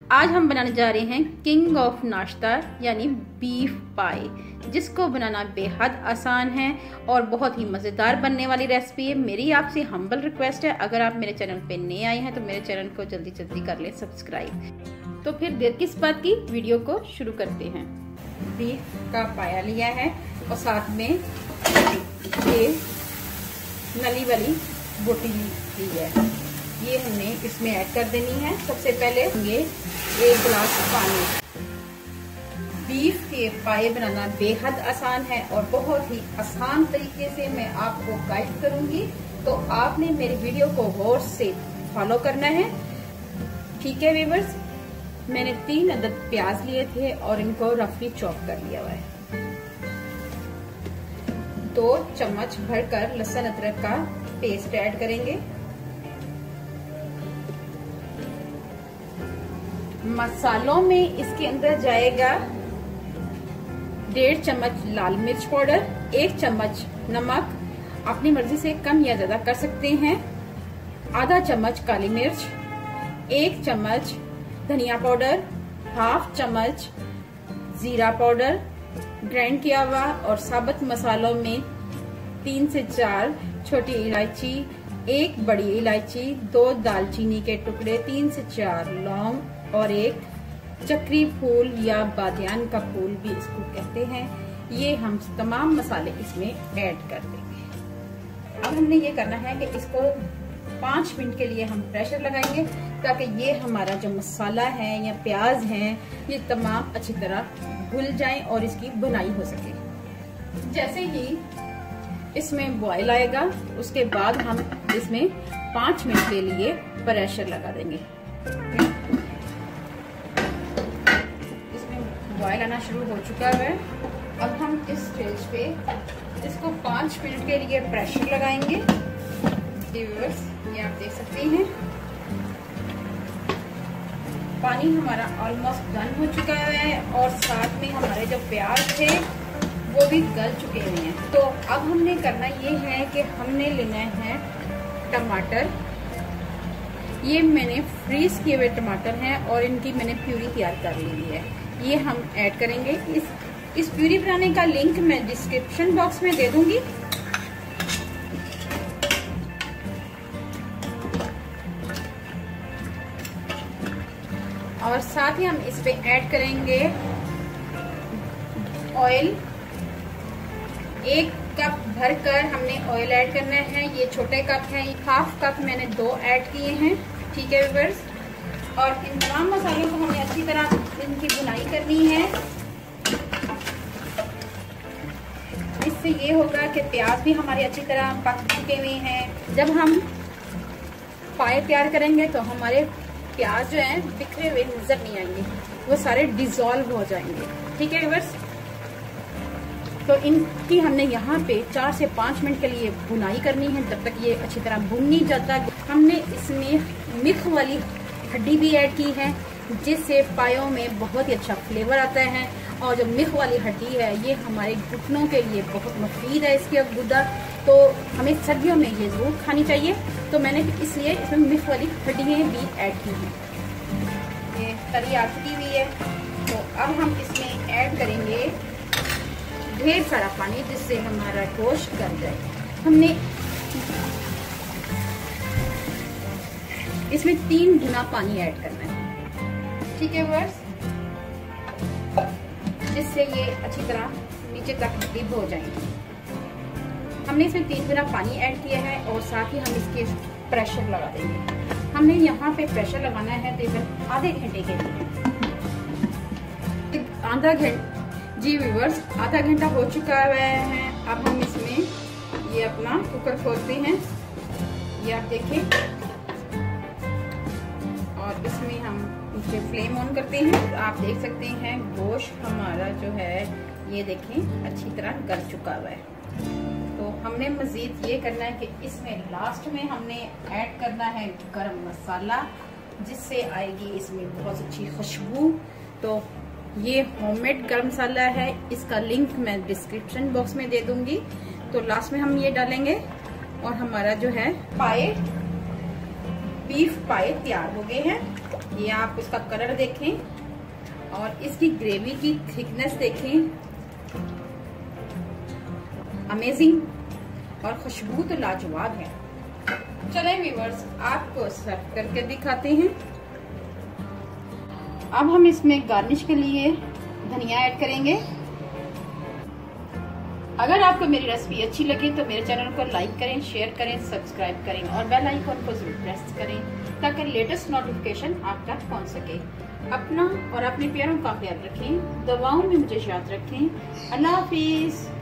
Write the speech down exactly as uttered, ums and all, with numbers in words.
आज हम बनाने जा रहे हैं किंग ऑफ नाश्ता यानी बीफ पाई, जिसको बनाना बेहद आसान है और बहुत ही मज़ेदार बनने वाली रेसिपी है। मेरी आपसे हम्बल रिक्वेस्ट है, अगर आप मेरे चैनल पे नए आए हैं तो मेरे चैनल को जल्दी जल्दी कर लें सब्सक्राइब। तो फिर देर किस बात की, वीडियो को शुरू करते हैं। बीफ का पाया लिया है और साथ में ये नली वाली बोटी ली है, ये हमने इसमें ऐड कर देनी है। सबसे पहले ये एक गिलास पानी। बीफ के पाए बनाना बेहद आसान है और बहुत ही आसान तरीके से मैं आपको गाइड करूंगी, तो आपने मेरी वीडियो को गौर से फॉलो करना है। ठीक है व्यूअर्स, मैंने तीन अदद प्याज लिए थे और इनको रफली चॉप कर लिया हुआ है। दो चम्मच भरकर लहसुन अदरक का पेस्ट ऐड करेंगे। मसालों में इसके अंदर जाएगा डेढ़ चम्मच लाल मिर्च पाउडर, एक चम्मच नमक, अपनी मर्जी से कम या ज्यादा कर सकते हैं, आधा चम्मच काली मिर्च, एक चम्मच धनिया पाउडर, हाफ चम्मच जीरा पाउडर ग्राइंड किया हुआ, और साबुत मसालों में तीन से चार छोटी इलायची, एक बड़ी इलायची, दो दालचीनी के टुकड़े, तीन से चार लौंग और एक चक्री फूल या बादियान का फूल भी इसको कहते हैं। ये हम तमाम मसाले इसमें ऐड कर देंगे। अब हमने ये करना है कि इसको पाँच मिनट के लिए हम प्रेशर लगाएंगे, ताकि ये हमारा जो मसाला है या प्याज है ये तमाम अच्छी तरह घुल जाए और इसकी बुनाई हो सके। जैसे ही इसमें बॉयल आएगा उसके बाद हम इसमें पाँच मिनट के लिए प्रेशर लगा देंगे। बॉयल आना शुरू हो चुका है। अब हम इस स्टेज पे इसको पाँच मिनट के लिए प्रेशर लगाएंगे। व्यूअर्स, ये आप देख सकते हैं पानी हमारा ऑलमोस्ट डन हो चुका है और साथ में हमारे जो प्याज थे वो भी गल चुके हुए हैं। तो अब हमने करना ये है कि हमने लेना है टमाटर। ये मैंने फ्रीज किए हुए टमाटर हैं और इनकी मैंने प्यूरी तैयार कर ली है, ये हम ऐड करेंगे। इस इस प्यूरी बनाने का लिंक मैं डिस्क्रिप्शन बॉक्स में दे दूंगी। और साथ ही हम इस पे ऐड करेंगे ऑयल। एक कप भरकर हमने ऑयल ऐड करना है। ये छोटे कप है, हाफ कप मैंने दो ऐड किए हैं। ठीक है व्यूअर्स, और इन तमाम मसालों को हमें अच्छी तरह इनकी बुनाई करनी है। इससे ये होगा कि प्याज भी हमारे अच्छी तरह पक चुके हुए हैं। जब हम पाए तैयार करेंगे तो हमारे प्याज जो हैं बिखरे हुए नजर नहीं आएंगे, वो सारे डिसॉल्व हो जाएंगे। ठीक है व्यूअर्स, तो इनकी हमने यहाँ पे चार से पाँच मिनट के लिए बुनाई करनी है, जब तक ये अच्छी तरह भुन नहीं जाता। हमने इसमें मिर्च वाली हड्डी भी ऐड की है, जिससे पायों में बहुत ही अच्छा फ्लेवर आता है। और जो मिर्च वाली हड्डी है ये हमारे घुटनों के लिए बहुत मुफीद है, इसके गुदा, तो हमें सर्दियों में ये जरूर खानी चाहिए। तो मैंने इसलिए इसमें मिर्च वाली हड्डियाँ भी ऐड की हैं। ये तरी आ चुकी हुई है, तो अब हम इसमें ऐड करेंगे ढेर सारा पानी, जिससे हमारा गोश्त गल जाए। हमने इसमें तीन गुना पानी ऐड करना है। ठीक है व्यूअर्स, जिससे ये अच्छी तरह नीचे तक डिप हो जाएंगे। हमने इसमें तीन गुना पानी ऐड किया है और साथ ही हम इसके प्रेशर लगा देंगे। हमने यहाँ पे प्रेशर लगाना है तकरीबन आधे घंटे के लिए। आधा घंटा जी व्यूअर्स, आधा घंटा हो चुका है। अब हम इसमें ये अपना कुकर खोलते हैं, ये आप देखिए, और इसमें हम नीचे फ्लेम ऑन करते हैं। आप देख सकते हैं गोश्त हमारा जो है ये देखें अच्छी तरह गल चुका हुआ है। तो हमने मजीद ये करना है कि इसमें लास्ट में हमने ऐड करना है गरम मसाला, जिससे आएगी इसमें बहुत अच्छी खुशबू। तो ये होममेड गरम मसाला है, इसका लिंक मैं डिस्क्रिप्शन बॉक्स में दे दूंगी। तो लास्ट में हम ये डालेंगे और हमारा जो है पाए बीफ पाए तैयार हो गए हैं। ये आप इसका कलर देखें और इसकी ग्रेवी की थिकनेस देखें, अमेजिंग, और खुशबू तो लाजवाब है। चले व्यूअर्स, आपको सर्व करके दिखाते हैं। अब हम इसमें गार्निश के लिए धनिया ऐड करेंगे। अगर आपको मेरी रेसिपी अच्छी लगी तो मेरे चैनल को लाइक करें, शेयर करें, सब्सक्राइब करें और बेल आइकन को जरूर प्रेस करें ताकि लेटेस्ट नोटिफिकेशन आप तक पहुंच सके। अपना और अपने प्यारों का ख्याल रखें, दुआओं में मुझे याद रखें। अल्लाह हाफिज।